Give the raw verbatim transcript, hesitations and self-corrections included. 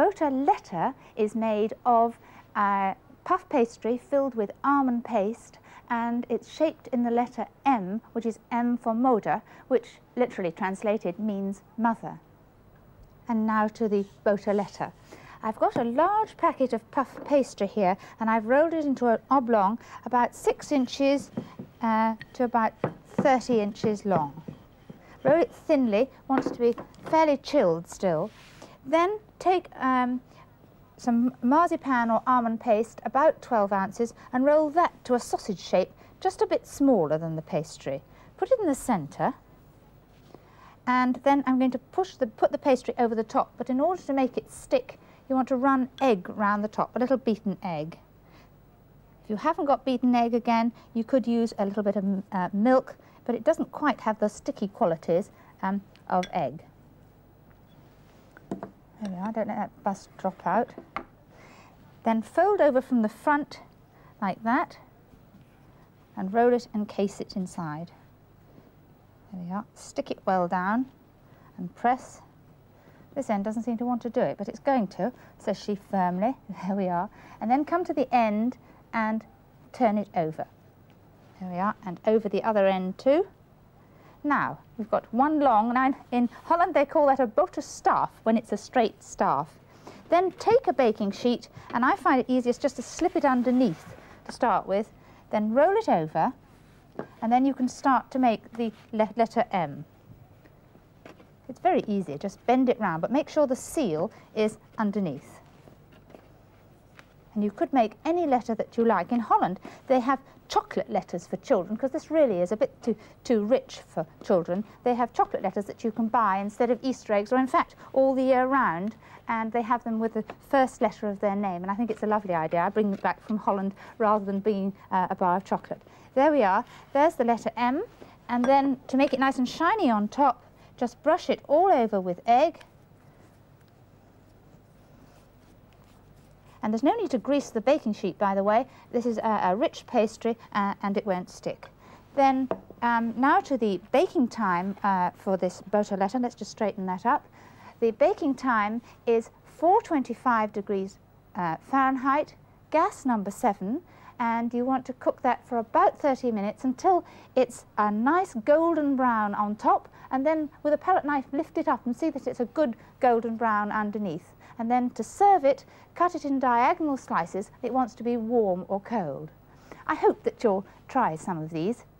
Boterletter is made of uh, puff pastry filled with almond paste, and it's shaped in the letter M, which is M for Moder, which literally translated means mother. And now to the Boterletter. I've got a large packet of puff pastry here, and I've rolled it into an oblong about six inches uh, to about thirty inches long. Roll it thinly, want it to be fairly chilled still. Then take um, some marzipan or almond paste, about twelve ounces, and roll that to a sausage shape, just a bit smaller than the pastry. Put it in the centre, and then I'm going to push the, put the pastry over the top, but in order to make it stick, you want to run egg round the top, a little beaten egg. If you haven't got beaten egg again, you could use a little bit of uh, milk, but it doesn't quite have the sticky qualities um, of egg. There we are, don't let that bust drop out. Then fold over from the front like that and roll it and case it inside. There we are. Stick it well down and press. This end doesn't seem to want to do it, but it's going to, says she firmly. There we are. And then come to the end and turn it over. There we are, and over the other end too. Now, we've got one long, now in Holland they call that a boterstaaf, when it's a straight staff. Then take a baking sheet, and I find it easiest just to slip it underneath to start with, then roll it over, and then you can start to make the le letter M. It's very easy, just bend it round, but make sure the seal is underneath. And you could make any letter that you like. In Holland, they have chocolate letters for children, because this really is a bit too, too rich for children. They have chocolate letters that you can buy instead of Easter eggs, or in fact, all the year round, and they have them with the first letter of their name, and I think it's a lovely idea. I bring it back from Holland rather than being uh, a bar of chocolate. There we are. There's the letter M, and then to make it nice and shiny on top, just brush it all over with egg. And there's no need to grease the baking sheet, by the way. This is a, a rich pastry, uh, and it won't stick. Then um, now to the baking time uh, for this Boterletter. Let's just straighten that up. The baking time is four twenty-five degrees uh, Fahrenheit, gas number seven, and you want to cook that for about thirty minutes until it's a nice golden brown on top, and then with a palette knife lift it up and see that it's a good golden brown underneath. And then to serve it, cut it in diagonal slices. It wants to be warm or cold. I hope that you'll try some of these.